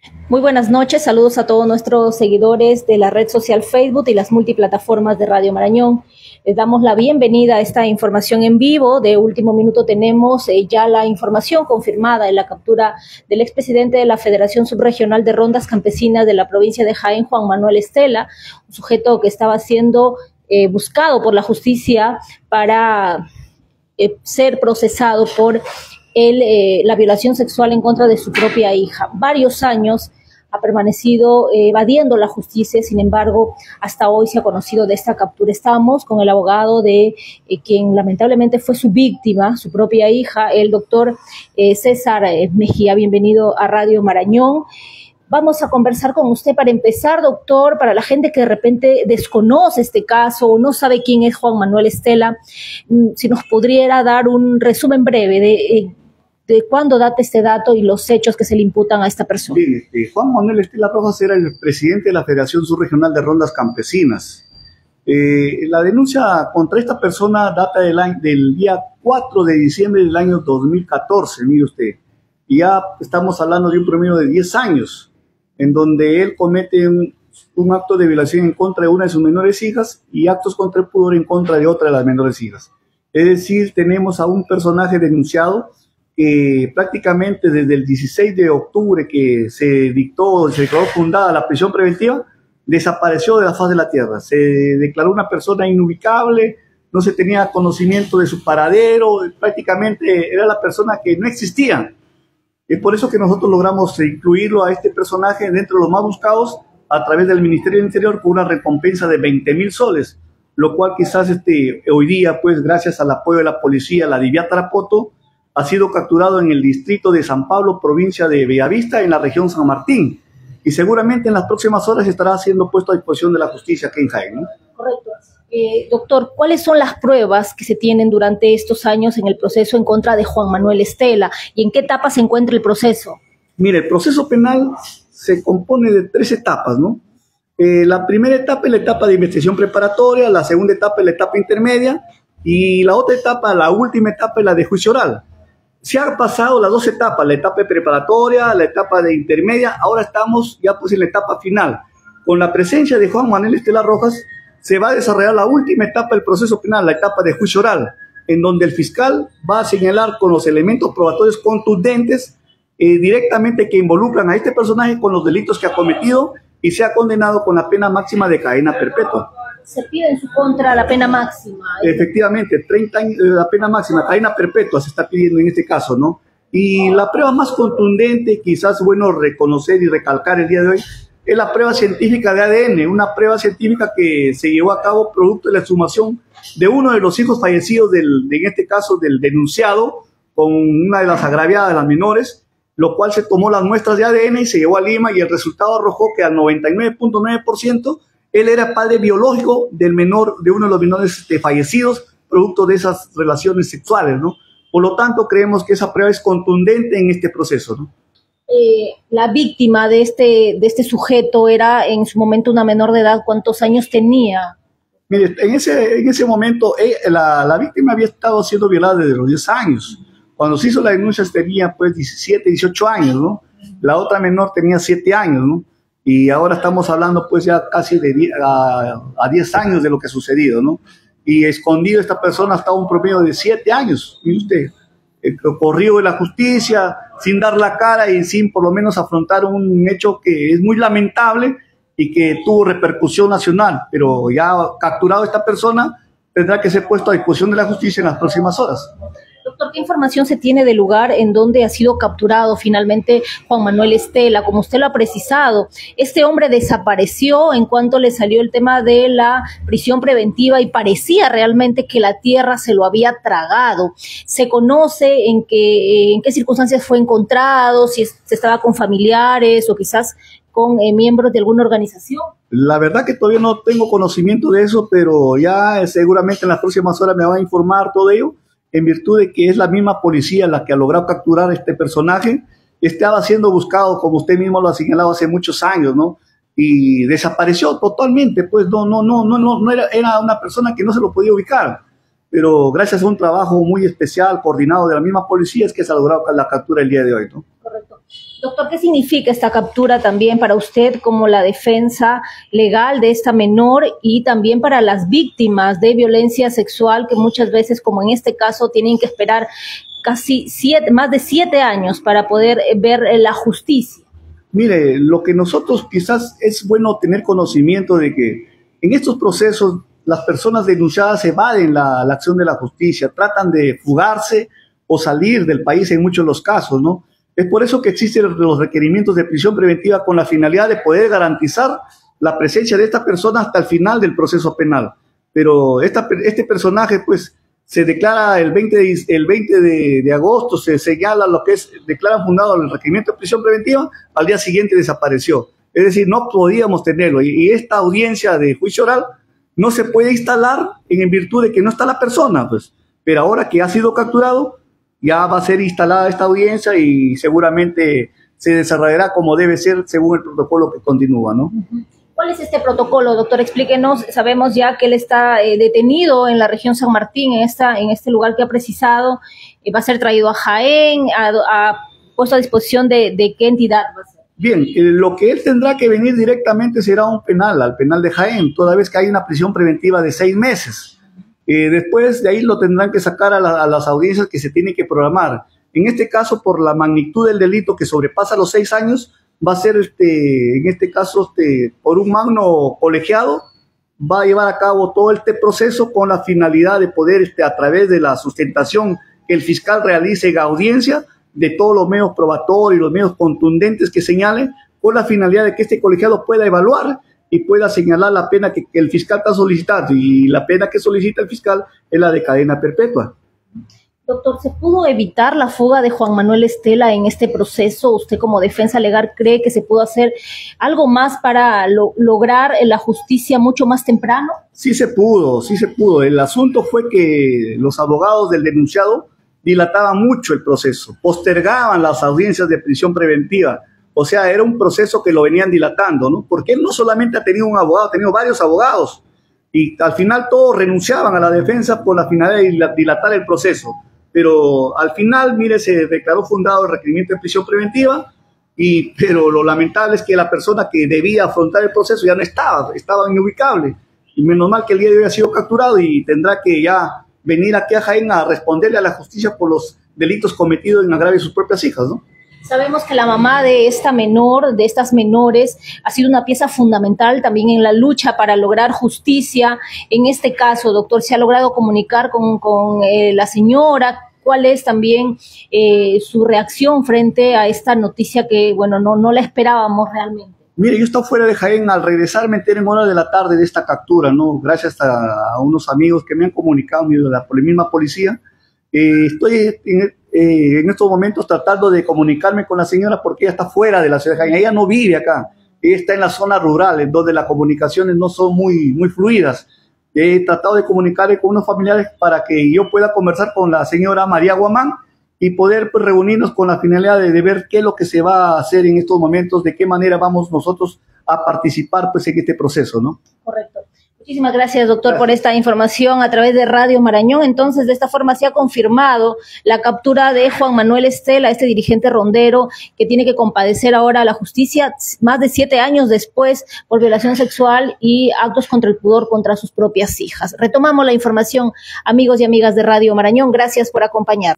Muy buenas noches, saludos a todos nuestros seguidores de la red social Facebook y las multiplataformas de Radio Marañón. Les damos la bienvenida a esta información en vivo. De último minuto tenemos ya la información confirmada en la captura del expresidente de la Federación Subregional de Rondas Campesinas de la provincia de Jaén, Juan Manuel Estela, un sujeto que estaba siendo buscado por la justicia para ser procesado por la violación sexual en contra de su propia hija. Varios años ha permanecido evadiendo la justicia, sin embargo, hasta hoy se ha conocido de esta captura. Estamos con el abogado de quien lamentablemente fue su víctima, su propia hija, el doctor César Mejía. Bienvenido a Radio Marañón. Vamos a conversar con usted para empezar, doctor, para la gente que de repente desconoce este caso o no sabe quién es Juan Manuel Estela, si nos pudiera dar un resumen breve de cuándo data este dato y los hechos que se le imputan a esta persona. Bien, Juan Manuel Estela Rojas era el presidente de la Federación Subregional de Rondas Campesinas. La denuncia contra esta persona data del día 4 de diciembre del año 2014, mire usted. Y ya estamos hablando de un promedio de 10 años, en donde él comete un acto de violación en contra de una de sus menores hijas y actos contra el pudor en contra de otra de las menores hijas. Es decir, tenemos a un personaje denunciado que prácticamente desde el 16 de octubre que se declaró fundada la prisión preventiva, desapareció de la faz de la tierra. Se declaró una persona inubicable, no se tenía conocimiento de su paradero, prácticamente era la persona que no existía. Es por eso que nosotros logramos incluirlo a este personaje dentro de los más buscados a través del Ministerio del Interior con una recompensa de 20.000 soles, lo cual quizás hoy día, pues gracias al apoyo de la policía, la DIVIAT Tarapoto, ha sido capturado en el distrito de San Pablo, provincia de Bellavista, en la región San Martín. Y seguramente en las próximas horas estará siendo puesto a disposición de la justicia aquí en Jaén, ¿no? Correcto. Doctor, ¿cuáles son las pruebas que se tienen durante estos años en el proceso en contra de Juan Manuel Estela? ¿Y en qué etapa se encuentra el proceso? Mire, el proceso penal se compone de 3 etapas, ¿no? La primera etapa es la etapa de investigación preparatoria, la segunda etapa es la etapa intermedia y la otra etapa, la última etapa es la de juicio oral. Se han pasado las 2 etapas, la etapa preparatoria, la etapa de intermedia, ahora estamos ya pues en la etapa final. Con la presencia de Juan Manuel Estela Rojas se va a desarrollar la última etapa del proceso penal, la etapa de juicio oral, en donde el fiscal va a señalar con los elementos probatorios contundentes directamente que involucran a este personaje con los delitos que ha cometido y sea condenado con la pena máxima de cadena perpetua. Se pide en su contra la pena máxima. Efectivamente, 30 años, la pena máxima, cadena perpetua se está pidiendo en este caso, ¿no? Y la prueba más contundente, quizás bueno reconocer y recalcar el día de hoy, es la prueba científica de ADN, una prueba científica que se llevó a cabo producto de la exhumación de uno de los hijos fallecidos, en este caso del denunciado, con una de las agraviadas de las menores, lo cual se tomó las muestras de ADN y se llevó a Lima y el resultado arrojó que al 99.9% él era padre biológico del menor, de uno de los menores fallecidos, producto de esas relaciones sexuales, ¿no? Por lo tanto, creemos que esa prueba es contundente en este proceso, ¿no? La víctima de este sujeto era en su momento una menor de edad. ¿Cuántos años tenía? Mire, en ese momento la víctima había estado siendo violada desde los 10 años. Cuando se hizo la denuncia tenía pues 17, 18 años, ¿no? La otra menor tenía 7 años, ¿no? Y ahora estamos hablando pues ya casi a 10 años de lo que ha sucedido, ¿no? Y escondido esta persona hasta un promedio de 7 años, mire usted, corrido de la justicia, sin dar la cara y sin por lo menos afrontar un hecho que es muy lamentable y que tuvo repercusión nacional, pero ya capturado esta persona tendrá que ser puesto a disposición de la justicia en las próximas horas. Doctor, ¿qué información se tiene del lugar en donde ha sido capturado finalmente Juan Manuel Estela? Como usted lo ha precisado, este hombre desapareció en cuanto le salió el tema de la prisión preventiva y parecía realmente que la tierra se lo había tragado. ¿Se conoce en qué circunstancias fue encontrado, si se estaba con familiares o quizás con miembros de alguna organización? La verdad que todavía no tengo conocimiento de eso, pero ya seguramente en las próximas horas me va a informar todo ello, en virtud de que es la misma policía la que ha logrado capturar a este personaje. Estaba siendo buscado, como usted mismo lo ha señalado, hace muchos años, ¿no? Y desapareció totalmente, pues no era una persona que no se lo podía ubicar. Pero gracias a un trabajo muy especial, coordinado de la misma policía, es que se ha logrado la captura el día de hoy, ¿no? Correcto. Doctor, ¿qué significa esta captura también para usted como la defensa legal de esta menor y también para las víctimas de violencia sexual que muchas veces, como en este caso, tienen que esperar más de 7 años para poder ver la justicia? Mire, lo que nosotros quizás es bueno tener conocimiento de que en estos procesos las personas denunciadas evaden la acción de la justicia, tratan de fugarse o salir del país en muchos de los casos, ¿no? Es por eso que existen los requerimientos de prisión preventiva con la finalidad de poder garantizar la presencia de esta persona hasta el final del proceso penal. Pero este personaje, pues, se declara el 20 de agosto, se señala lo que es, declara fundado el requerimiento de prisión preventiva, al día siguiente desapareció. Es decir, no podíamos tenerlo. Y esta audiencia de juicio oral no se puede instalar en virtud de que no está la persona, pues. Pero ahora que ha sido capturado, ya va a ser instalada esta audiencia y seguramente se desarrollará como debe ser según el protocolo que continúa, ¿no? ¿Cuál es este protocolo, doctor? Explíquenos. Sabemos ya que él está detenido en la región San Martín, en este lugar que ha precisado. Va a ser traído a Jaén, puesto a disposición de qué entidad va a ser. Bien, lo que él tendrá que venir directamente será a un penal, al penal de Jaén, toda vez que hay una prisión preventiva de 6 meses. Después de ahí lo tendrán que sacar a las audiencias que se tienen que programar. En este caso, por la magnitud del delito que sobrepasa los 6 años, va a ser, en este caso, por un magno colegiado, va a llevar a cabo todo este proceso con la finalidad de poder, a través de la sustentación que el fiscal realice en audiencia, de todos los medios probatorios, los medios contundentes que señalen, con la finalidad de que este colegiado pueda evaluar y pueda señalar la pena que el fiscal está solicitando, y la pena que solicita el fiscal es la de cadena perpetua. Doctor, ¿se pudo evitar la fuga de Juan Manuel Estela en este proceso? ¿Usted como defensa legal cree que se pudo hacer algo más para lograr la justicia mucho más temprano? Sí se pudo, sí se pudo. El asunto fue que los abogados del denunciado dilataban mucho el proceso, postergaban las audiencias de prisión preventiva. O sea, era un proceso que lo venían dilatando, ¿no? Porque él no solamente ha tenido un abogado, ha tenido varios abogados. Y al final todos renunciaban a la defensa por la finalidad de dilatar el proceso. Pero al final, mire, se declaró fundado el requerimiento de prisión preventiva, pero lo lamentable es que la persona que debía afrontar el proceso ya no estaba inubicable. Y menos mal que el día de hoy ha sido capturado y tendrá que ya venir aquí a Jaén a responderle a la justicia por los delitos cometidos en agravio de sus propias hijas, ¿no? Sabemos que la mamá de esta menor, de estas menores, ha sido una pieza fundamental también en la lucha para lograr justicia. En este caso, doctor, ¿se ha logrado comunicar con la señora? ¿Cuál es también su reacción frente a esta noticia que, bueno, no la esperábamos realmente? Mire, yo estaba fuera de Jaén. Al regresar me enteré en horas de la tarde de esta captura, ¿no? Gracias a unos amigos que me han comunicado por la misma policía. Estoy en estos momentos tratando de comunicarme con la señora porque ella está fuera de la ciudad de Jaén. Ella no vive acá, ella está en la zona rural, en donde las comunicaciones no son muy fluidas. He tratado de comunicarme con unos familiares para que yo pueda conversar con la señora María Guamán y poder, pues, reunirnos con la finalidad de ver qué es lo que se va a hacer en estos momentos, de qué manera vamos nosotros a participar, pues, en este proceso, ¿no? Correcto. Muchísimas gracias, doctor, por esta información a través de Radio Marañón. Entonces, de esta forma se ha confirmado la captura de Juan Manuel Estela, este dirigente rondero que tiene que compadecer ahora a la justicia más de 7 años después por violación sexual y actos contra el pudor contra sus propias hijas. Retomamos la información, amigos y amigas de Radio Marañón. Gracias por acompañarnos.